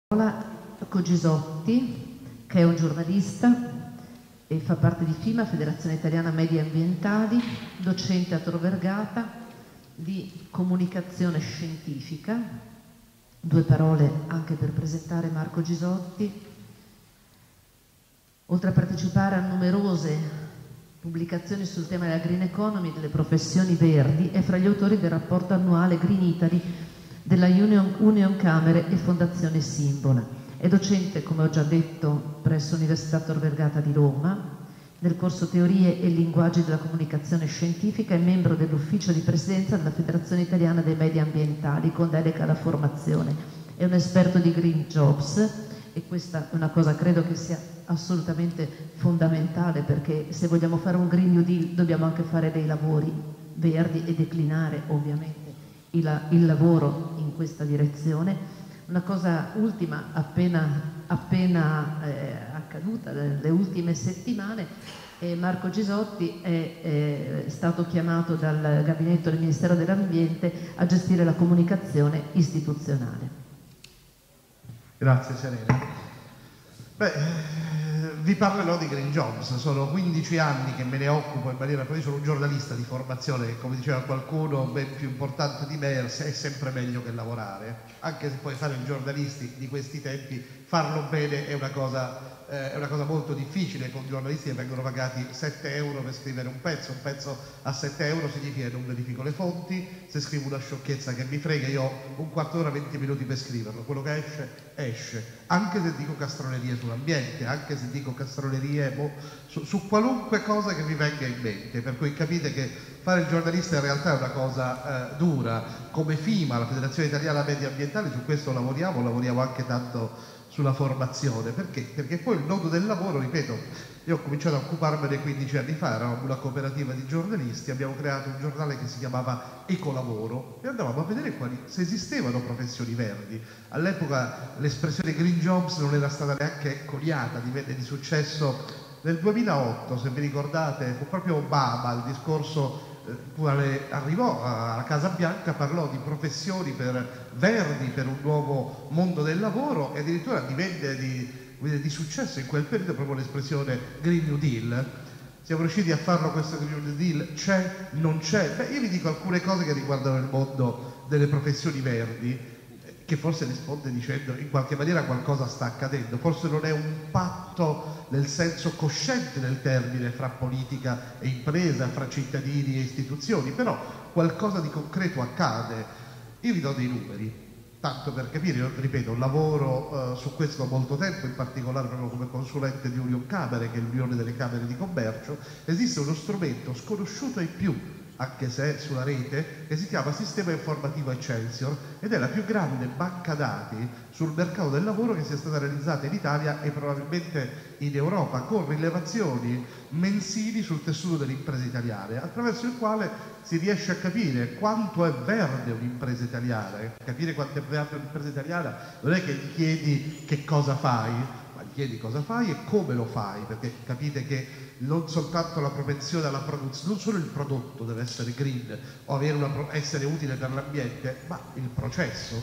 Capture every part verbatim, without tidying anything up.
Marco Gisotti, che è un giornalista e fa parte di FIMA, Federazione Italiana Media Ambientali, docente a Tor Vergata di comunicazione scientifica. Due parole anche per presentare Marco Gisotti. Oltre a partecipare a numerose pubblicazioni sul tema della green economy e delle professioni verdi, è fra gli autori del rapporto annuale Green Italy della Union, Union Camere e Fondazione Simbola. È docente, come ho già detto, presso l'Università Tor Vergata di Roma, nel corso Teorie e Linguaggi della Comunicazione Scientifica, è membro dell'ufficio di presidenza della Federazione Italiana dei Media Ambientali con delega alla formazione. È un esperto di Green Jobs e questa è una cosa credo che sia assolutamente fondamentale, perché se vogliamo fare un Green New Deal dobbiamo anche fare dei lavori verdi e declinare ovviamente il, il lavoro in questa direzione. Una cosa ultima appena, appena eh, accaduta nelle ultime settimane, eh, Marco Gisotti è, è stato chiamato dal gabinetto del Ministero dell'Ambiente a gestire la comunicazione istituzionale. Grazie Serena. Beh, vi parlerò di Green Jobs. Sono quindici anni che me ne occupo in maniera, poi sono un giornalista di formazione che, come diceva qualcuno, ben più importante di me, è sempre meglio che lavorare, anche se poi fare i giornalisti di questi tempi, farlo bene è una cosa Eh, è una cosa molto difficile, con giornalisti che vengono pagati sette euro per scrivere un pezzo. Un pezzo a sette euro significa che non verifico le fonti, se scrivo una sciocchezza che mi frega, io ho un quarto d'ora, venti minuti per scriverlo, quello che esce, esce. Anche se dico castronerie sull'ambiente, anche se dico castronerie boh, su, su qualunque cosa che mi venga in mente, per cui capite che fare il giornalista in realtà è una cosa eh, dura. Come FIMA, la Federazione Italiana Media Ambientali, su questo lavoriamo, lavoriamo anche tanto sulla formazione. Perché? Perché poi il nodo del lavoro, ripeto, io ho cominciato a occuparmene quindici anni fa, eravamo una cooperativa di giornalisti, abbiamo creato un giornale che si chiamava Ecolavoro e andavamo a vedere quali, se esistevano professioni verdi. All'epoca l'espressione Green Jobs non era stata neanche coniata, divenne di successo nel duemilaotto, se vi ricordate, fu proprio Obama il discorso quale arrivò alla Casa Bianca, parlò di professioni per verdi, per un nuovo mondo del lavoro, e addirittura divenne di, di successo in quel periodo proprio l'espressione Green New Deal. Siamo riusciti a farlo questo Green New Deal? C'è? Non c'è? Beh, io vi dico alcune cose che riguardano il mondo delle professioni verdi, che forse risponde dicendo in qualche maniera qualcosa sta accadendo. Forse non è un patto nel senso cosciente del termine fra politica e impresa, fra cittadini e istituzioni, però qualcosa di concreto accade. Io vi do dei numeri, tanto per capire. Io ripeto, lavoro eh, su questo da molto tempo, in particolare proprio come consulente di Union Camere, che è l'Unione delle Camere di Commercio. Esiste uno strumento sconosciuto ai più, anche se è sulla rete, che si chiama Sistema Informativo Excelsior, ed è la più grande banca dati sul mercato del lavoro che sia stata realizzata in Italia e probabilmente in Europa, con rilevazioni mensili sul tessuto delle imprese italiane, attraverso il quale si riesce a capire quanto è verde un'impresa italiana. Capire quanto è verde un'impresa italiana non è che gli chiedi che cosa fai, ma gli chiedi cosa fai e come lo fai, perché capite che non soltanto la propensione alla produzione, non solo il prodotto deve essere green o avere una, essere utile per l'ambiente, ma il processo.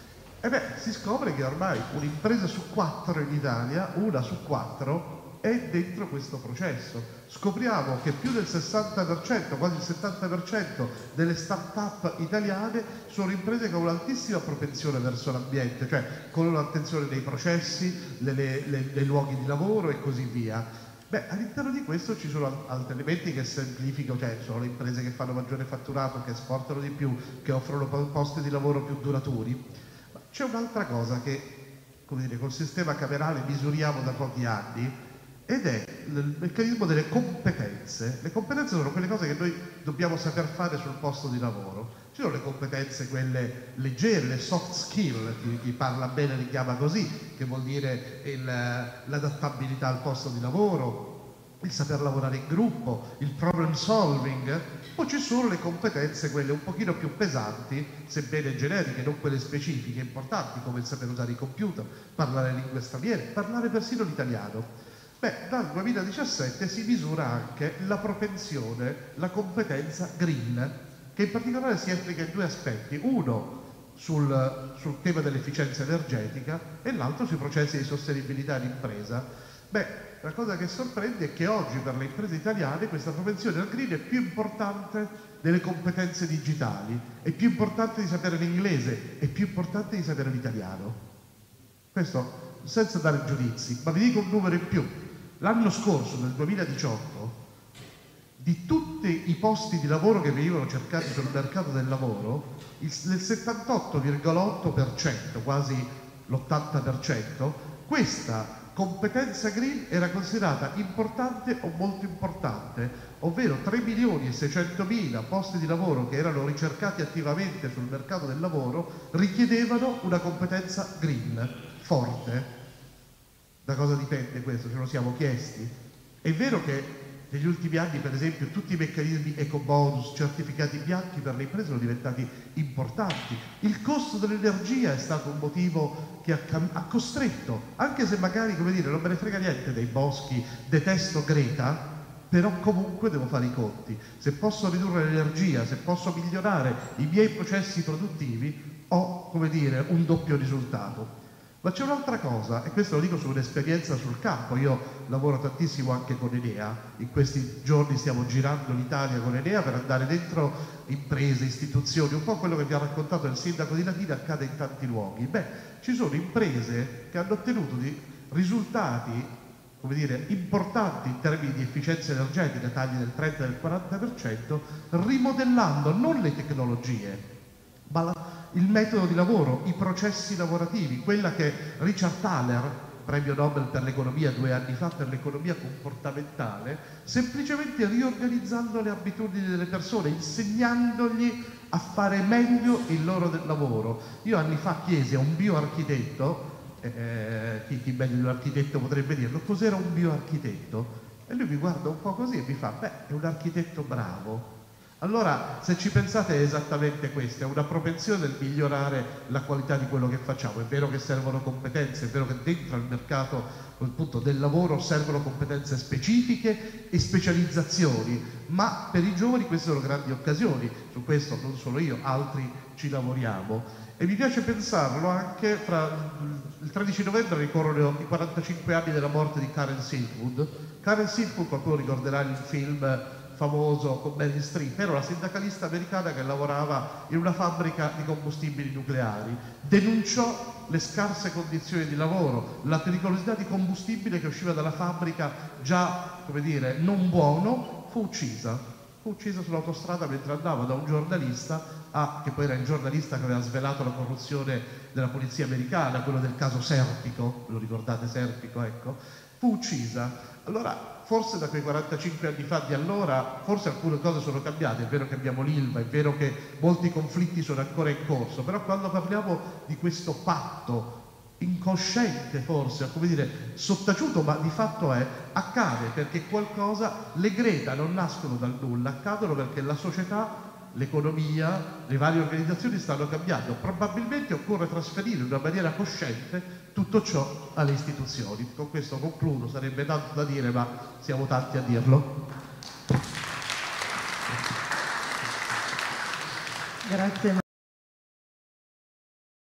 E beh, si scopre che ormai un'impresa su quattro in Italia, una su quattro, è dentro questo processo. Scopriamo che più del sessanta per cento, quasi il settanta per cento delle start-up italiane sono imprese con un'altissima propensione verso l'ambiente, cioè con un'attenzione nei processi, nei luoghi di lavoro e così via. Beh, all'interno di questo ci sono altri elementi che semplificano, cioè sono le imprese che fanno maggiore fatturato, che esportano di più, che offrono posti di lavoro più duraturi. Ma c'è un'altra cosa che, come dire, col sistema camerale misuriamo da pochi anni, ed è il meccanismo delle competenze. Le competenze sono quelle cose che noi dobbiamo saper fare sul posto di lavoro. Ci sono le competenze, quelle leggere, le soft skill, chi, chi parla bene li chiama così, che vuol dire l'adattabilità al posto di lavoro, il saper lavorare in gruppo, il problem solving. Poi ci sono le competenze, quelle un pochino più pesanti, sebbene generiche, non quelle specifiche, importanti, come il saper usare i computer, parlare lingue straniere, parlare persino l'italiano. Beh, dal duemiladiciassette si misura anche la propensione, la competenza green, che in particolare si esplica in due aspetti. Uno, sul, sul tema dell'efficienza energetica e l'altro sui processi di sostenibilità d'impresa. Beh, la cosa che sorprende è che oggi per le imprese italiane questa propensione al green è più importante delle competenze digitali, è più importante di sapere l'inglese, è più importante di sapere l'italiano. Questo senza dare giudizi, ma vi dico un numero in più. L'anno scorso, nel duemiladiciotto, di tutti i posti di lavoro che venivano cercati sul mercato del lavoro, il settantotto virgola otto per cento, quasi l'ottanta per cento, questa competenza green era considerata importante o molto importante, ovvero tre milioni e seicentomila posti di lavoro che erano ricercati attivamente sul mercato del lavoro richiedevano una competenza green forte. Da cosa dipende questo? Ce lo siamo chiesti? È vero che negli ultimi anni, per esempio, tutti i meccanismi ecobonus, certificati bianchi per le imprese sono diventati importanti. Il costo dell'energia è stato un motivo che ha, ha costretto, anche se magari, come dire, non me ne frega niente dei boschi, detesto Greta, però comunque devo fare i conti. Se posso ridurre l'energia, se posso migliorare i miei processi produttivi, ho, come dire, un doppio risultato. Ma c'è un'altra cosa, e questo lo dico su un'esperienza sul campo. Io lavoro tantissimo anche con Enea, in questi giorni stiamo girando l'Italia con Enea per andare dentro imprese, istituzioni, un po' quello che vi ha raccontato il sindaco di Latina accade in tanti luoghi. Beh, ci sono imprese che hanno ottenuto di risultati, come dire, importanti in termini di efficienza energetica, tagli del trenta e del quaranta per cento, rimodellando non le tecnologie, ma la il metodo di lavoro, i processi lavorativi, quella che Richard Thaler, premio Nobel per l'economia due anni fa per l'economia comportamentale, semplicemente riorganizzando le abitudini delle persone, insegnandogli a fare meglio il loro del lavoro. Io anni fa chiesi a un bioarchitetto, eh, chi, chi meglio di un architetto potrebbe dirlo, cos'era un bioarchitetto? E lui mi guarda un po' così e mi fa, beh, è un architetto bravo. Allora, se ci pensate è esattamente questo, è una propensione del migliorare la qualità di quello che facciamo. È vero che servono competenze, è vero che dentro al mercato appunto, del lavoro servono competenze specifiche e specializzazioni, ma per i giovani queste sono grandi occasioni. Su questo non solo io, altri ci lavoriamo. E mi piace pensarlo anche fra il tredici novembre ricorrono i quarantacinque anni della morte di Karen Silkwood. Karen Silkwood, qualcuno ricorderà il film famoso con Meryl Streep, era una sindacalista americana che lavorava in una fabbrica di combustibili nucleari, denunciò le scarse condizioni di lavoro, la pericolosità di combustibile che usciva dalla fabbrica già, come dire, non buono, fu uccisa, fu uccisa sull'autostrada mentre andava da un giornalista, a, che poi era il giornalista che aveva svelato la corruzione della polizia americana, quello del caso Serpico, lo ricordate Serpico, ecco, fu uccisa. Allora, forse da quei quarantacinque anni fa di allora, forse alcune cose sono cambiate, è vero che abbiamo l'Ilva, è vero che molti conflitti sono ancora in corso, però quando parliamo di questo patto incosciente forse, come dire, sottaciuto, ma di fatto è, accade perché qualcosa, le Greta non nascono dal nulla, accadono perché la società, l'economia, le varie organizzazioni stanno cambiando. Probabilmente occorre trasferire in una maniera cosciente tutto ciò alle istituzioni. Con questo concludo, sarebbe tanto da dire, ma siamo tanti a dirlo. Grazie.